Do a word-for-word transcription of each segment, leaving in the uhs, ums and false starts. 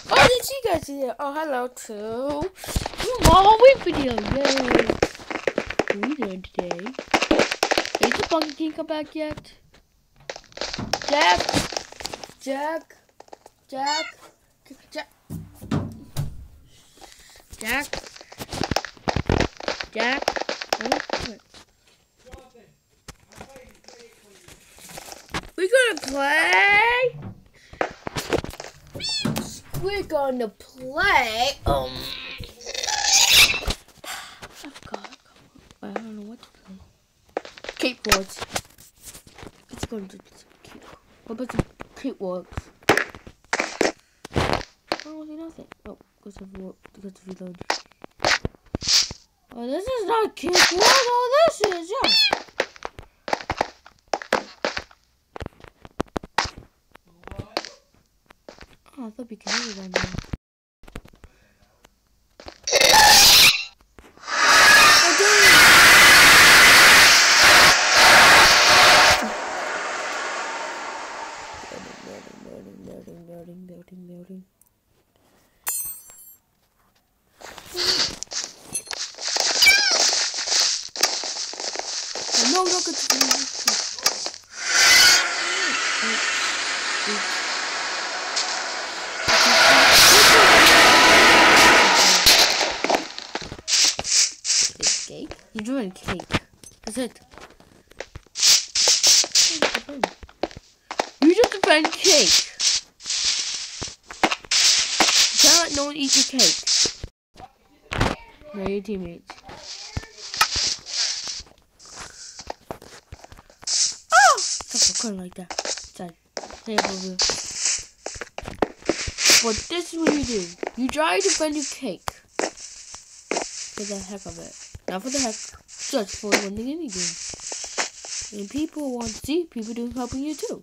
Oh, did you guys see it? Oh, hello too. Mama, wait video. Yay. What are we doing today? Is the Pumpkin King come back yet? Jack. Jack. Jack. Jack. Jack. Jack. Oh, we're gonna play. We're gonna play. Um. I forgot. I don't know what to play. Skateboards. It's going to. What about some skateboards? Oh, see nothing. Oh, because of because of reload. Oh, this is not skateboard. Oh, this is yeah. Oh, I thought we could do that now. Loading, loading, loading, loading, loading. Oh, no, look at the cake? You're doing cake. That's it. You just defend cake. You can't let no one eat your cake. They're your teammates. Oh! Stop recording like that. Sad. But this is what you do. You try to defend your cake. For the heck of it. Not for the heck. Just for winning any game. And people want to see people doing helping you too.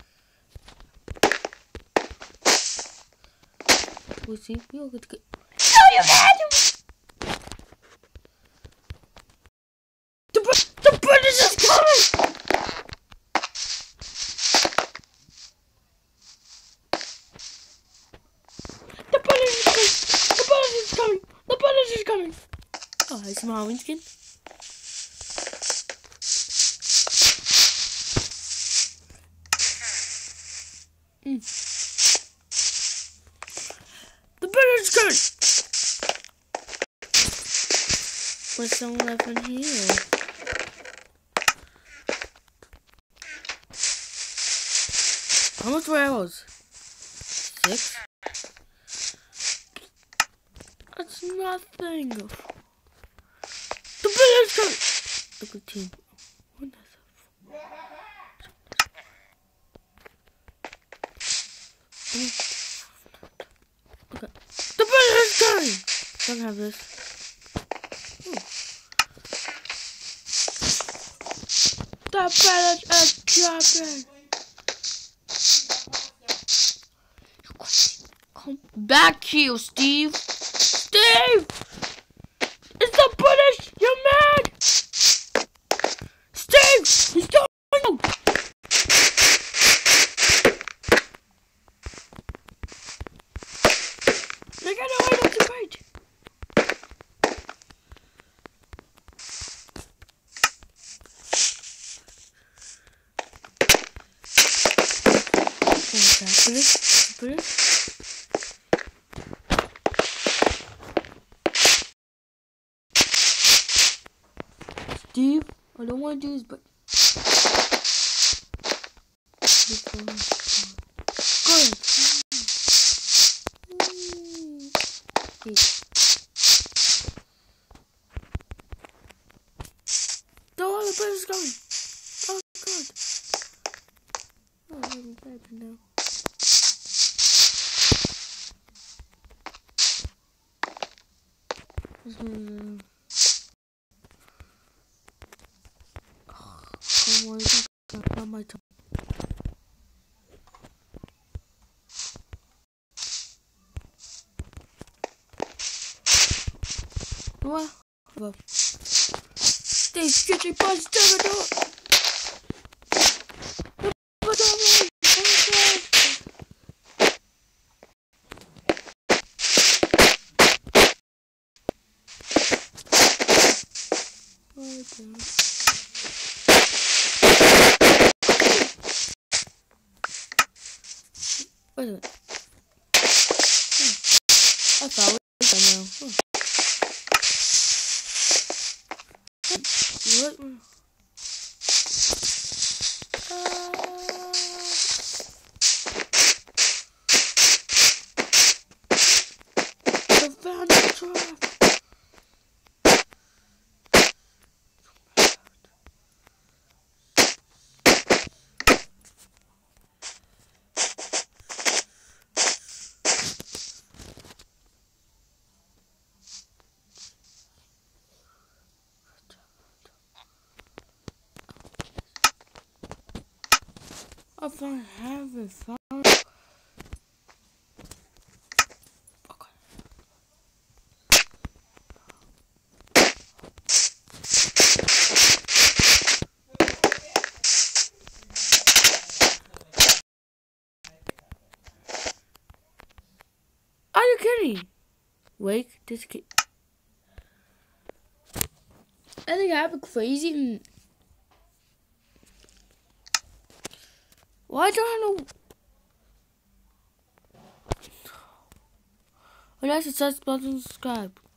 We'll see. We all get to go. No, you can't! The, the British is coming! The British is coming! The British is coming! The British is coming! Oh, I see my Halloween skin. Mm. The British gun! What's some left in here? How much were arrows? Six? That's nothing. The British gun! Look at the team. What is that? Okay. The British gun! Don't have this. The British is dropping! Come back here, Steve! Steve! It's the British! You're mad! Steve! He's going out! They got no way to fight! British, British. Steve, I don't want to do this, but good. No, the British is coming. Oh God. Oh, I'm dead now. Hmm. Oh my God, not my time. What? Well, stay stretching punch to the door. Wait a minute. Hmm. I thought we were done now. Hmm. What? Uh, I found the trap. I found haven't found. Okay. Are you kidding? Wake this kid. I think I have a crazy. And why don't I know? Oh, that's a subscribe button, subscribe.